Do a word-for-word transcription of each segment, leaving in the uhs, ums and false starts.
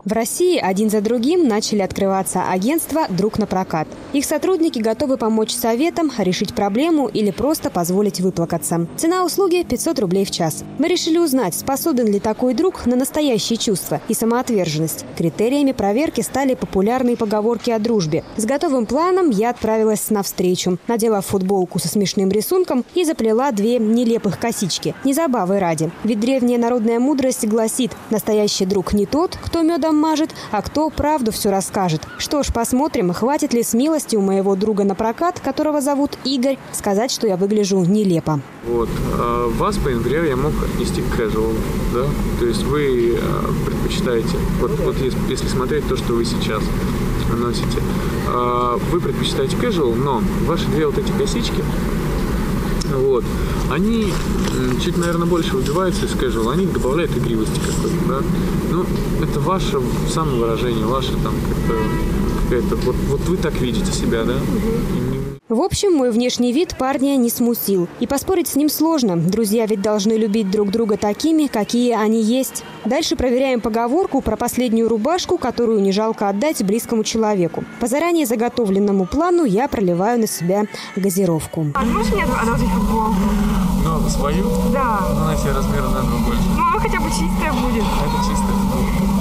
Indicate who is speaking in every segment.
Speaker 1: В России один за другим начали открываться агентства «Друг на прокат». Их сотрудники готовы помочь советам, решить проблему или просто позволить выплакаться. Цена услуги – пятьсот рублей в час. Мы решили узнать, способен ли такой друг на настоящие чувства и самоотверженность. Критериями проверки стали популярные поговорки о дружбе. С готовым планом я отправилась навстречу, надела футболку со смешным рисунком и заплела две нелепых косички. Не забавы ради. Ведь древняя народная мудрость гласит: настоящий друг не тот, кто медом мажет, а кто правду все расскажет. Что ж, посмотрим, хватит ли смелости у моего друга на прокат, которого зовут Игорь, сказать, что я выгляжу нелепо.
Speaker 2: Вот. А вас, например, я мог отнести к casual, да? То есть вы предпочитаете, вот, вот если смотреть то, что вы сейчас носите, вы предпочитаете casual, но ваши две вот эти косички, вот, они чуть, наверное, больше выбиваются из casual, они добавляют игривости какой-то, да? Ну, это ваше самовыражение, ваше там какая-то, вот, вот вы так видите себя, да?
Speaker 1: В общем, мой внешний вид парня не смутил. И поспорить с ним сложно. Друзья ведь должны любить друг друга такими, какие они есть. Дальше проверяем поговорку про последнюю рубашку, которую не жалко отдать близкому человеку. По заранее заготовленному плану я проливаю на себя газировку.
Speaker 3: А можешь мне одолжить футболку?
Speaker 2: Ну, свою?
Speaker 3: Да.
Speaker 2: Ну, на себе размер, наверное, больше.
Speaker 3: Ну, хотя бы чистая будет.
Speaker 2: Это чистая футболка.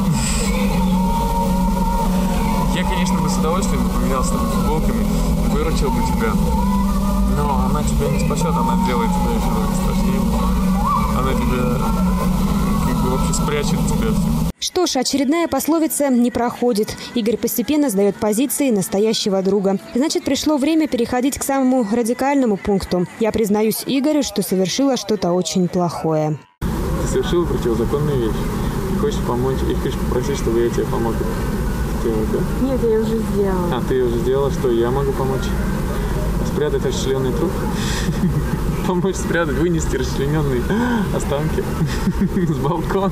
Speaker 2: Я, конечно, бы с удовольствием поменялся с тобой футболками, выручил бы тебя, но она тебя не спасет, она делает тебя еще только страшнее. Она тебя как бы вообще спрячет тебя все.
Speaker 1: Что ж, очередная пословица не проходит. Игорь постепенно сдает позиции настоящего друга. Значит, пришло время переходить к самому радикальному пункту. Я признаюсь Игорю, что совершила что-то очень плохое.
Speaker 2: Ты совершила противозаконную вещь. Ты хочешь помочь, и хочешь попросить, чтобы я тебе помог. Делать, да?
Speaker 3: Нет, я уже сделала.
Speaker 2: А, ты уже сделала, что я могу помочь? Спрятать расчлененный труп? Помочь спрятать, вынести расчлененные останки с балкона?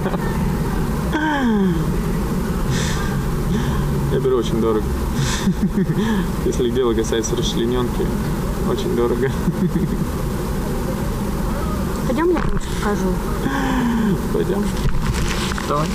Speaker 2: Я беру очень дорого. Если дело касается расчлененки, очень дорого.
Speaker 3: Пойдем, я лучше покажу.
Speaker 2: Пойдем. Давай.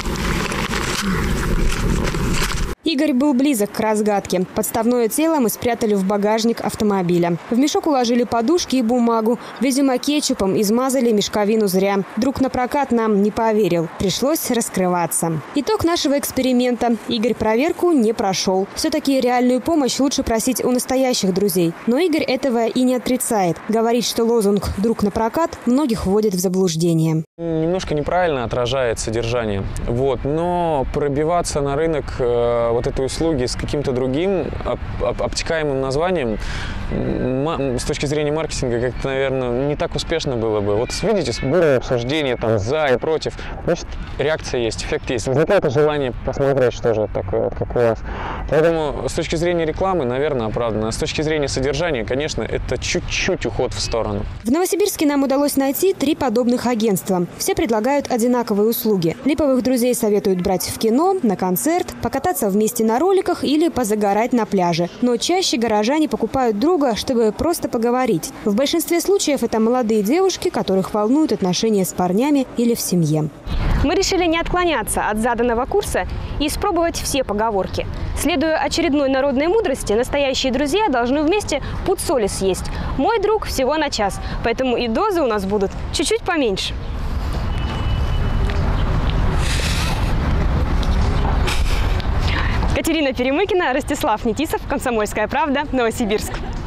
Speaker 1: Игорь был близок к разгадке. Подставное тело мы спрятали в багажник автомобиля. В мешок уложили подушки и бумагу. Видимо, кетчупом измазали мешковину зря. Друг на прокат нам не поверил. Пришлось раскрываться. Итог нашего эксперимента. Игорь проверку не прошел. Все-таки реальную помощь лучше просить у настоящих друзей. Но Игорь этого и не отрицает. Говорит, что лозунг «друг на прокат» многих вводит в заблуждение.
Speaker 4: Немножко неправильно отражает содержание. Вот. Но пробиваться на рынок э, вот этой услуги с каким-то другим об, об, обтекаемым названием с точки зрения маркетинга как-то, наверное, не так успешно было бы. Вот видите, бурное обсуждение там за и против. Значит, реакция есть, эффект есть. Возникает желание посмотреть, что же такое, как у вас. Поэтому с точки зрения рекламы, наверное, оправданно. А с точки зрения содержания, конечно, это чуть-чуть уход в сторону.
Speaker 1: В Новосибирске нам удалось найти три подобных агентства. Все предлагают одинаковые услуги. Липовых друзей советуют брать в кино, на концерт, покататься вместе на роликах или позагорать на пляже. Но чаще горожане покупают друга, чтобы просто поговорить. В большинстве случаев это молодые девушки, которых волнуют отношения с парнями или в семье. Мы решили не отклоняться от заданного курса и испробовать все поговорки. Следуя очередной народной мудрости, настоящие друзья должны вместе пуд соли съесть. Мой друг всего на час, поэтому и дозы у нас будут чуть-чуть поменьше. Катерина Перемыкина, Ростислав Нетисов, «Комсомольская правда», Новосибирск.